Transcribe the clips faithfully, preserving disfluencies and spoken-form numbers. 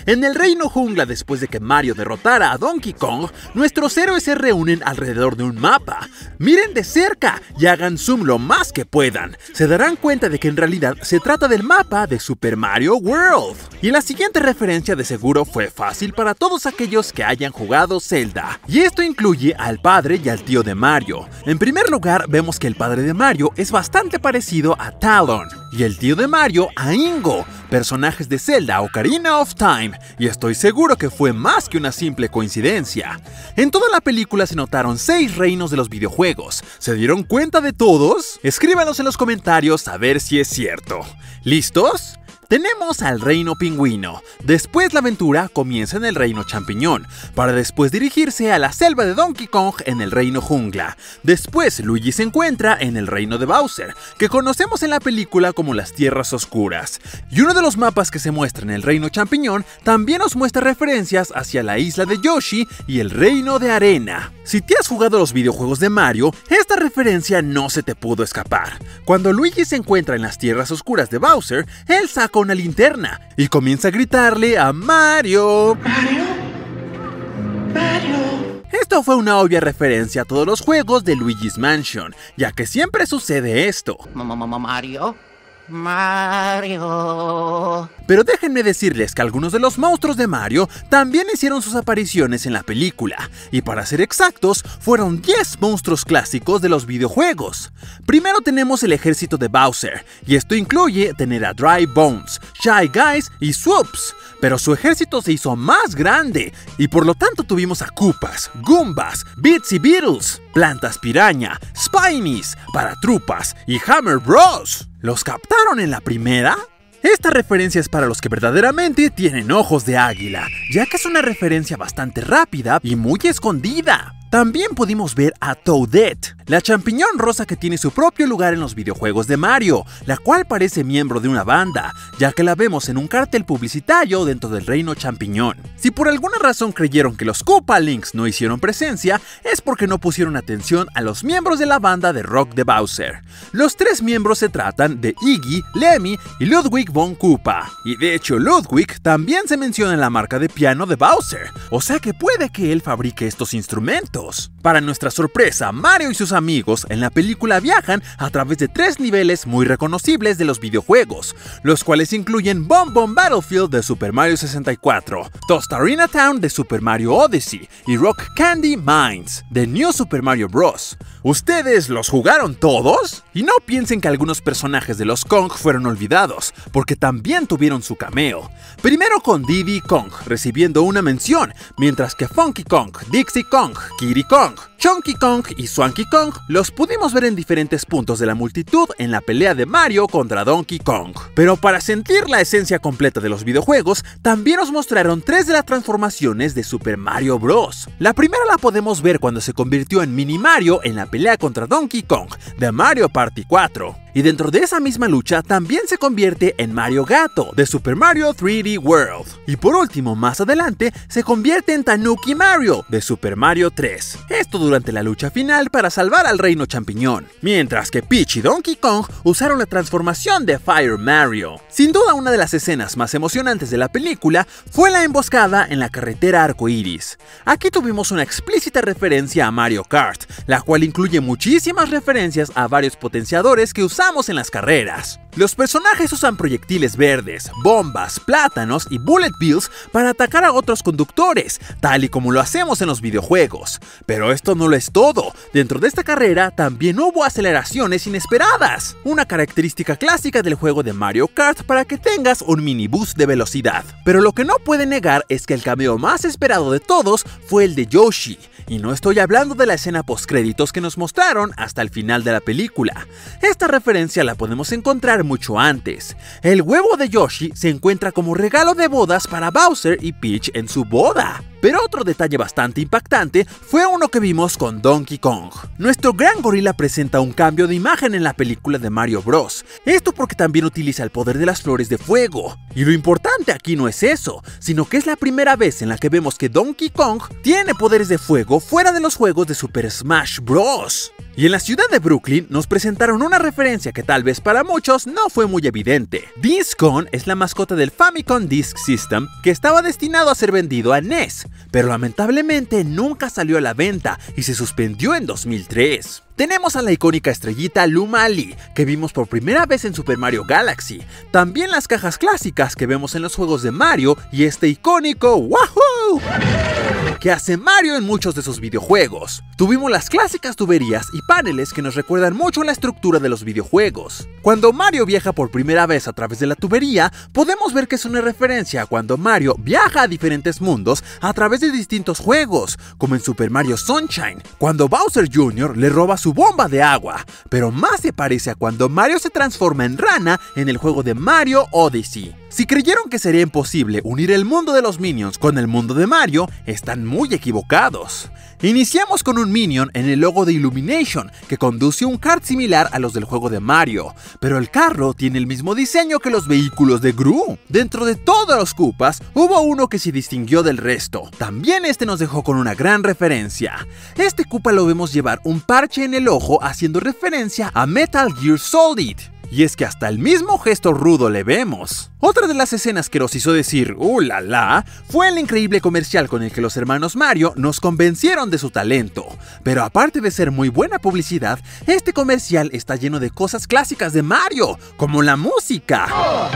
En el Reino Jungla, después de que Mario derrotara a Donkey Kong, nuestros héroes se reúnen alrededor de un mapa. Miren de cerca y hagan zoom lo más que puedan. Se darán cuenta de que en realidad se trata del mapa de Super Mario World. Y la siguiente referencia de seguro fue fácil para todos aquellos que hayan jugado Zelda. Y esto incluye al padre y al tío de Mario. En primer lugar, vemos que el padre de Mario es bastante parecido a Talon y el tío de Mario a Ingo, personajes de Zelda Ocarina of Time, y estoy seguro que fue más que una simple coincidencia. En toda la película se notaron seis reinos de los videojuegos. ¿Se dieron cuenta de todos? Escríbanos en los comentarios a ver si es cierto. ¿Listos? Tenemos al Reino Pingüino, después la aventura comienza en el Reino Champiñón, para después dirigirse a la selva de Donkey Kong en el Reino Jungla. Después Luigi se encuentra en el Reino de Bowser, que conocemos en la película como las Tierras Oscuras. Y uno de los mapas que se muestra en el Reino Champiñón también nos muestra referencias hacia la isla de Yoshi y el Reino de Arena. Si te has jugado los videojuegos de Mario, esta referencia no se te pudo escapar. Cuando Luigi se encuentra en las Tierras Oscuras de Bowser, él saca una linterna y comienza a gritarle a Mario. Mario, Mario. Esto fue una obvia referencia a todos los juegos de Luigi's Mansion, ya que siempre sucede esto. Mario, Mario. Pero déjenme decirles que algunos de los monstruos de Mario también hicieron sus apariciones en la película, y para ser exactos, fueron diez monstruos clásicos de los videojuegos. Primero tenemos el ejército de Bowser, y esto incluye tener a Dry Bones, Shy Guys y Swoops, pero su ejército se hizo más grande, y por lo tanto tuvimos a Koopas, Goombas, Bitsy Beetles, Plantas Piraña, Spinies, Paratrupas y Hammer Bros. ¿Los captaron en la primera? Esta referencia es para los que verdaderamente tienen ojos de águila, ya que es una referencia bastante rápida y muy escondida. También pudimos ver a Toadette, la champiñón rosa que tiene su propio lugar en los videojuegos de Mario, la cual parece miembro de una banda, ya que la vemos en un cartel publicitario dentro del Reino Champiñón. Si por alguna razón creyeron que los Koopa Links no hicieron presencia, es porque no pusieron atención a los miembros de la banda de rock de Bowser. Los tres miembros se tratan de Iggy, Lemmy y Ludwig von Koopa, y de hecho Ludwig también se menciona en la marca de piano de Bowser, o sea que puede que él fabrique estos instrumentos. Para nuestra sorpresa, Mario y sus amigos en la película viajan a través de tres niveles muy reconocibles de los videojuegos, los cuales incluyen Bomb Bomb Battlefield de Super Mario sesenta y cuatro, Tostarena Town de Super Mario Odyssey y Rock Candy Mines de New Super Mario Bros. ¿Ustedes los jugaron todos? Y no piensen que algunos personajes de los Kong fueron olvidados, porque también tuvieron su cameo. Primero con Diddy Kong, recibiendo una mención, mientras que Funky Kong, Dixie Kong, Kiddy Kong, Chunky Kong y Swanky Kong los pudimos ver en diferentes puntos de la multitud en la pelea de Mario contra Donkey Kong. Pero para sentir la esencia completa de los videojuegos, también nos mostraron tres de las transformaciones de Super Mario Bros. La primera la podemos ver cuando se convirtió en Mini Mario en la pelea contra Donkey Kong de Mario Party cuatro. Y dentro de esa misma lucha también se convierte en Mario Gato de Super Mario tres D World. Y por último, más adelante, se convierte en Tanuki Mario de Super Mario tres. Esto durante la lucha final para salvar al Reino Champiñón. Mientras que Peach y Donkey Kong usaron la transformación de Fire Mario. Sin duda una de las escenas más emocionantes de la película fue la emboscada en la carretera arcoíris. Aquí tuvimos una explícita referencia a Mario Kart, la cual incluye muchísimas referencias a varios potenciadores que usaron en las carreras. Los personajes usan proyectiles verdes, bombas, plátanos y bullet bills para atacar a otros conductores, tal y como lo hacemos en los videojuegos. Pero esto no lo es todo. Dentro de esta carrera también hubo aceleraciones inesperadas, una característica clásica del juego de Mario Kart para que tengas un mini boost de velocidad. Pero lo que no puede negar es que el cameo más esperado de todos fue el de Yoshi. Y no estoy hablando de la escena postcréditos que nos mostraron hasta el final de la película. Esta referencia la podemos encontrar mucho antes. El huevo de Yoshi se encuentra como regalo de bodas para Bowser y Peach en su boda. Pero otro detalle bastante impactante fue uno que vimos con Donkey Kong. Nuestro gran gorila presenta un cambio de imagen en la película de Mario Bros. Esto porque también utiliza el poder de las flores de fuego. Y lo importante aquí no es eso, sino que es la primera vez en la que vemos que Donkey Kong tiene poderes de fuego fuera de los juegos de Super Smash Bros. Y en la ciudad de Brooklyn nos presentaron una referencia que tal vez para muchos no fue muy evidente. Discon es la mascota del Famicom Disk System que estaba destinado a ser vendido a N E S, pero lamentablemente nunca salió a la venta y se suspendió en dos mil tres. Tenemos a la icónica estrellita Luma Ali, que vimos por primera vez en Super Mario Galaxy, también las cajas clásicas que vemos en los juegos de Mario y este icónico ¡Wahoo!, que hace Mario en muchos de sus videojuegos. Tuvimos las clásicas tuberías y paneles que nos recuerdan mucho la estructura de los videojuegos. Cuando Mario viaja por primera vez a través de la tubería, podemos ver que es una referencia a cuando Mario viaja a diferentes mundos a través de distintos juegos, como en Super Mario Sunshine, cuando Bowser junior le roba su bomba de agua, pero más se parece a cuando Mario se transforma en rana en el juego de Mario Odyssey. Si creyeron que sería imposible unir el mundo de los Minions con el mundo de Mario, están muy equivocados. Iniciamos con un Minion en el logo de Illumination, que conduce un kart similar a los del juego de Mario, pero el carro tiene el mismo diseño que los vehículos de Gru. Dentro de todos los Koopas, hubo uno que se distinguió del resto. También este nos dejó con una gran referencia. Este Koopa lo vemos llevar un parche en el ojo haciendo referencia a Metal Gear Solid. Y es que hasta el mismo gesto rudo le vemos. Otra de las escenas que nos hizo decir ¡uh, la, la! Fue el increíble comercial con el que los hermanos Mario nos convencieron de su talento. Pero aparte de ser muy buena publicidad, este comercial está lleno de cosas clásicas de Mario, como la música.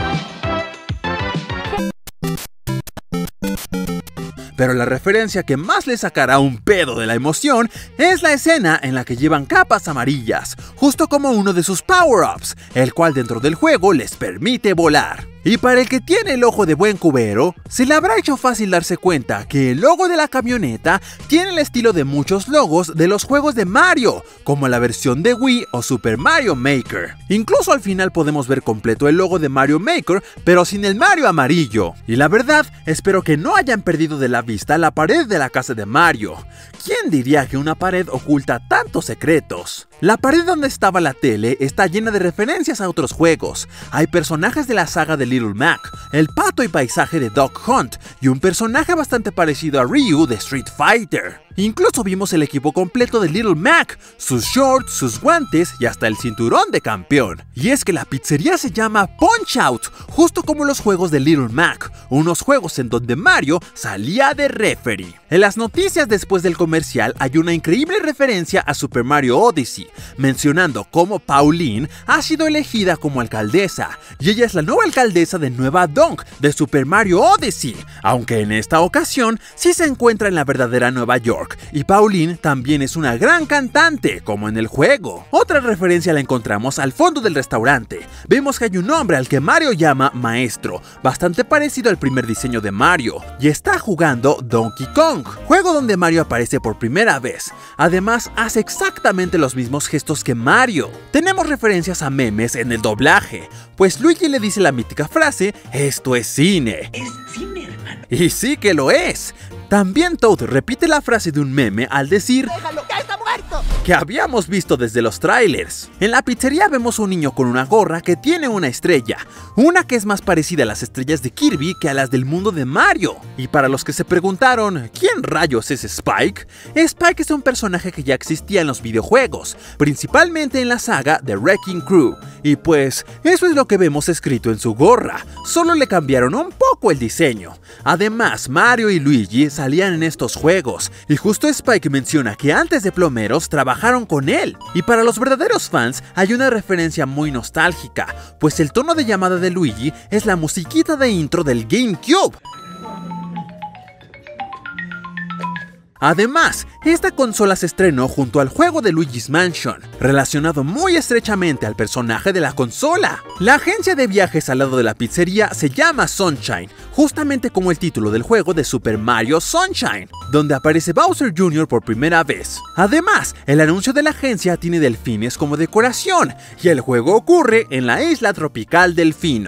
Pero la referencia que más le sacará un pedo de la emoción es la escena en la que llevan capas amarillas, justo como uno de sus power-ups, el cual dentro del juego les permite volar. Y para el que tiene el ojo de buen cubero, se le habrá hecho fácil darse cuenta que el logo de la camioneta tiene el estilo de muchos logos de los juegos de Mario, como la versión de Wii o Super Mario Maker. Incluso al final podemos ver completo el logo de Mario Maker, pero sin el Mario amarillo. Y la verdad, espero que no hayan perdido de la vista la pared de la casa de Mario. ¿Quién diría que una pared oculta tantos secretos? La pared donde estaba la tele está llena de referencias a otros juegos. Hay personajes de la saga de Little Mac, el pato y paisaje de Duck Hunt y un personaje bastante parecido a Ryu de Street Fighter. Incluso vimos el equipo completo de Little Mac, sus shorts, sus guantes y hasta el cinturón de campeón. Y es que la pizzería se llama Punch Out, justo como los juegos de Little Mac, unos juegos en donde Mario salía de referee. En las noticias después del comercial hay una increíble referencia a Super Mario Odyssey, mencionando cómo Pauline ha sido elegida como alcaldesa, y ella es la nueva alcaldesa de Nueva Donk de Super Mario Odyssey, aunque en esta ocasión sí se encuentra en la verdadera Nueva York. Y Pauline también es una gran cantante, como en el juego. Otra referencia la encontramos al fondo del restaurante. Vemos que hay un hombre al que Mario llama Maestro, bastante parecido al primer diseño de Mario, y está jugando Donkey Kong, juego donde Mario aparece por primera vez. Además, hace exactamente los mismos gestos que Mario. Tenemos referencias a memes en el doblaje, pues Luigi le dice la mítica frase, "Esto es cine". Es cine, hermano. Y sí que lo es. También Toad repite la frase de un meme al decir "¡Déjalo, ya está muerto!", que habíamos visto desde los trailers. En la pizzería vemos un niño con una gorra que tiene una estrella, una que es más parecida a las estrellas de Kirby que a las del mundo de Mario. Y para los que se preguntaron ¿quién rayos es Spike? Spike es un personaje que ya existía en los videojuegos, principalmente en la saga de Wrecking Crew. Y pues, eso es lo que vemos escrito en su gorra, solo le cambiaron un poco el diseño. Además, Mario y Luigi salían en estos juegos, y justo Spike menciona que antes de plomeros trabajaron con él. Y para los verdaderos fans hay una referencia muy nostálgica, pues el tono de llamada de Luigi es la musiquita de intro del GameCube. Además, esta consola se estrenó junto al juego de Luigi's Mansion, relacionado muy estrechamente al personaje de la consola. La agencia de viajes al lado de la pizzería se llama Sunshine, justamente como el título del juego de Super Mario Sunshine, donde aparece Bowser junior por primera vez. Además, el anuncio de la agencia tiene delfines como decoración, y el juego ocurre en la isla tropical Delfino.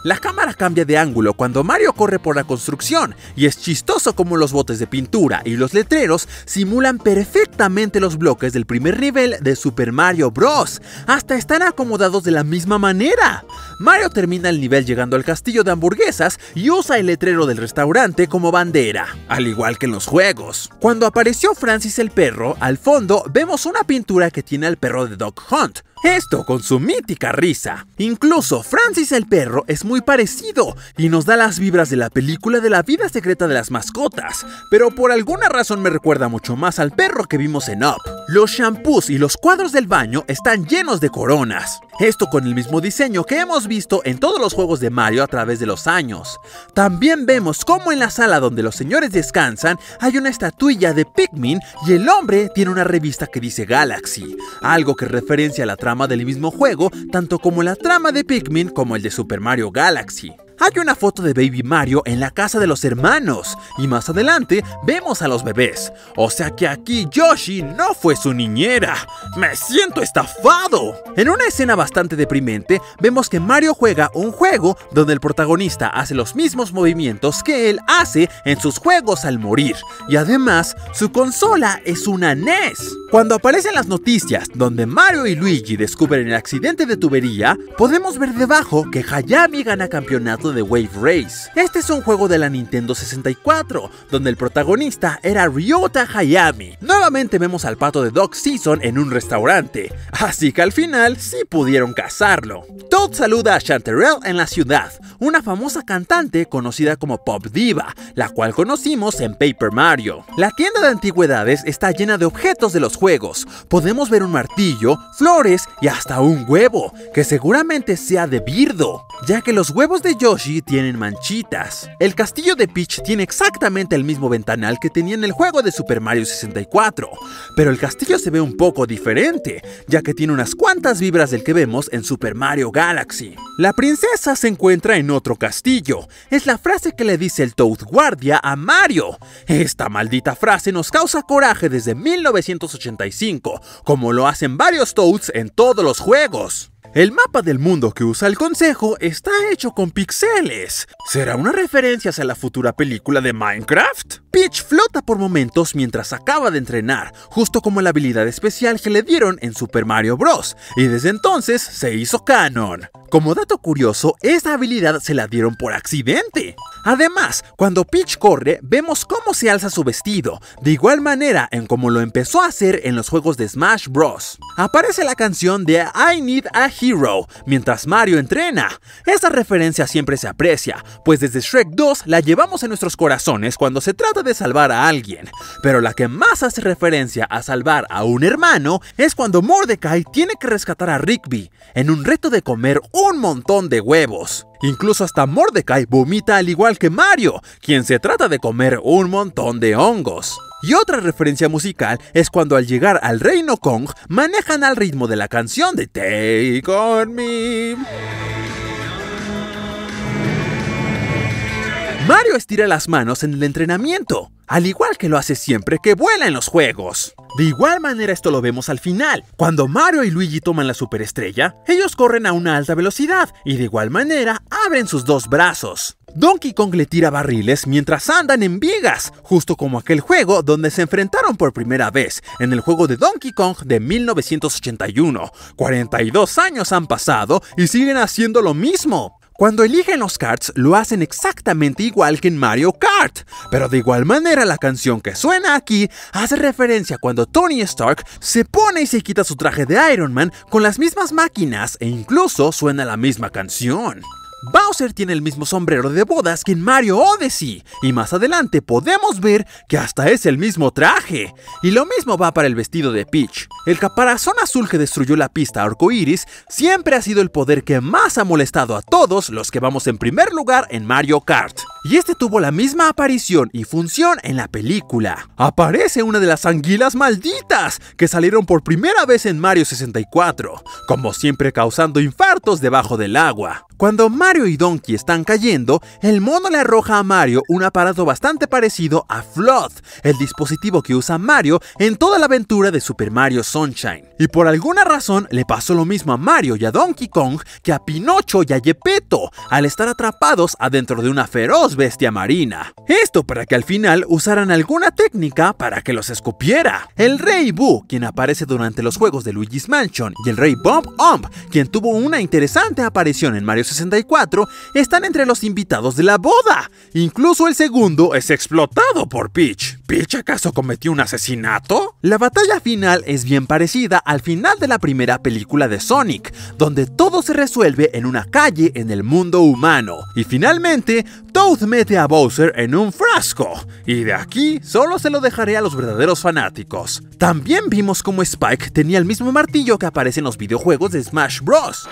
La cámara cambia de ángulo cuando Mario corre por la construcción y es chistoso como los botes de pintura y los letreros simulan perfectamente los bloques del primer nivel de Super Mario Bros. Hasta están acomodados de la misma manera. Mario termina el nivel llegando al castillo de hamburguesas y usa el letrero del restaurante como bandera, al igual que en los juegos. Cuando apareció Francis el perro, al fondo vemos una pintura que tiene al perro de Duck Hunt. Esto con su mítica risa. Incluso Francis el perro es muy parecido y nos da las vibras de la película de la vida secreta de las mascotas, pero por alguna razón me recuerda mucho más al perro que vimos en Up. Los shampoos y los cuadros del baño están llenos de coronas. Esto con el mismo diseño que hemos visto en todos los juegos de Mario a través de los años. También vemos cómo en la sala donde los señores descansan hay una estatuilla de Pikmin y el hombre tiene una revista que dice Galaxy, algo que referencia a la trama del mismo juego, tanto como la trama de Pikmin como el de Super Mario Galaxy. Hay una foto de Baby Mario en la casa de los hermanos, y más adelante vemos a los bebés, o sea que aquí Yoshi no fue su niñera. ¡Me siento estafado! En una escena bastante deprimente, vemos que Mario juega un juego donde el protagonista hace los mismos movimientos que él hace en sus juegos al morir, y además, su consola es una N E S. Cuando aparecen las noticias donde Mario y Luigi descubren el accidente de tubería, podemos ver debajo que Hayami gana campeonato de Wave Race. Este es un juego de la Nintendo sesenta y cuatro, donde el protagonista era Ryota Hayami. Nuevamente vemos al pato de Doc Season en un restaurante, así que al final sí pudieron cazarlo. Toad saluda a Chanterelle en la ciudad, una famosa cantante conocida como Pop Diva, la cual conocimos en Paper Mario. La tienda de antigüedades está llena de objetos de los juegos. Podemos ver un martillo, flores y hasta un huevo, que seguramente sea de Birdo, ya que los huevos de Yoshi tienen manchitas. El castillo de Peach tiene exactamente el mismo ventanal que tenía en el juego de Super Mario sesenta y cuatro, pero el castillo se ve un poco diferente, ya que tiene unas cuantas vibras del que vemos en Super Mario Galaxy. La princesa se encuentra en otro castillo, es la frase que le dice el Toad Guardia a Mario. Esta maldita frase nos causa coraje desde mil novecientos ochenta y cinco, como lo hacen varios Toads en todos los juegos. El mapa del mundo que usa el consejo está hecho con píxeles. ¿Será una referencia a la futura película de Minecraft? Peach flota por momentos mientras acaba de entrenar, justo como la habilidad especial que le dieron en Super Mario Bros. Y desde entonces se hizo canon. Como dato curioso, esta habilidad se la dieron por accidente. Además, cuando Peach corre, vemos cómo se alza su vestido, de igual manera en como lo empezó a hacer en los juegos de Smash Bros. Aparece la canción de I Need a Hero mientras Mario entrena. Esta referencia siempre se aprecia, pues desde Shrek dos la llevamos en nuestros corazones cuando se trata de salvar a alguien. Pero la que más hace referencia a salvar a un hermano es cuando Mordecai tiene que rescatar a Rigby en un reto de comer un montón de huevos. Incluso hasta Mordecai vomita al igual que Mario, quien se trata de comer un montón de hongos. Y otra referencia musical es cuando al llegar al Reino Kong manejan al ritmo de la canción de Take On Me. Mario estira las manos en el entrenamiento, al igual que lo hace siempre que vuela en los juegos. De igual manera esto lo vemos al final. Cuando Mario y Luigi toman la superestrella, ellos corren a una alta velocidad y de igual manera abren sus dos brazos. Donkey Kong le tira barriles mientras andan en vigas, justo como aquel juego donde se enfrentaron por primera vez, en el juego de Donkey Kong de mil novecientos ochenta y uno. cuarenta y dos años han pasado y siguen haciendo lo mismo. Cuando eligen los karts, lo hacen exactamente igual que en Mario Kart, pero de igual manera la canción que suena aquí hace referencia a cuando Tony Stark se pone y se quita su traje de Iron Man con las mismas máquinas e incluso suena la misma canción. Bowser tiene el mismo sombrero de bodas que en Mario Odyssey, y más adelante podemos ver que hasta es el mismo traje. Y lo mismo va para el vestido de Peach. El caparazón azul que destruyó la pista arcoíris siempre ha sido el poder que más ha molestado a todos los que vamos en primer lugar en Mario Kart. Y este tuvo la misma aparición y función en la película. Aparece una de las anguilas malditas que salieron por primera vez en Mario sesenta y cuatro, como siempre causando infartos debajo del agua. Cuando Mario Mario y Donkey están cayendo, el mono le arroja a Mario un aparato bastante parecido a Flood, el dispositivo que usa Mario en toda la aventura de Super Mario Sunshine. Y por alguna razón le pasó lo mismo a Mario y a Donkey Kong que a Pinocho y a Geppetto, al estar atrapados adentro de una feroz bestia marina. Esto para que al final usaran alguna técnica para que los escupiera. El Rey Boo, quien aparece durante los juegos de Luigi's Mansion, y el Rey Bump Ump, quien tuvo una interesante aparición en Mario sesenta y cuatro, están entre los invitados de la boda. Incluso el segundo es explotado por Peach. ¿Peach acaso cometió un asesinato? La batalla final es bien parecida al final de la primera película de Sonic, donde todo se resuelve en una calle en el mundo humano. Y finalmente, Toad mete a Bowser en un frasco. Y de aquí solo se lo dejaré a los verdaderos fanáticos. También vimos cómo Spike tenía el mismo martillo que aparece en los videojuegos de Smash Bros.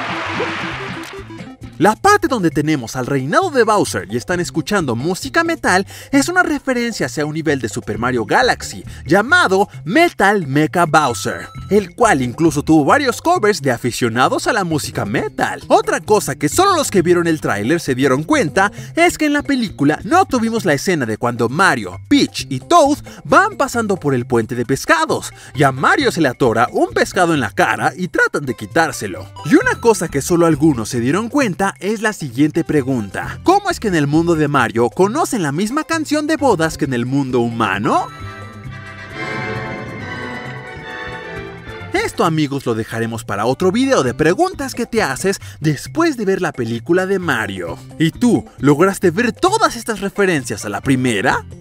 La parte donde tenemos al reinado de Bowser y están escuchando música metal es una referencia hacia un nivel de Super Mario Galaxy llamado Metal Mecha Bowser, el cual incluso tuvo varios covers de aficionados a la música metal. Otra cosa que solo los que vieron el tráiler se dieron cuenta es que en la película no tuvimos la escena de cuando Mario, Peach y Toad van pasando por el puente de pescados y a Mario se le atora un pescado en la cara y tratan de quitárselo. Y una cosa que solo algunos se dieron cuenta es la siguiente pregunta: ¿cómo es que en el mundo de Mario conocen la misma canción de bodas que en el mundo humano? Esto, amigos, lo dejaremos para otro video de preguntas que te haces después de ver la película de Mario. ¿Y tú, lograste ver todas estas referencias a la primera?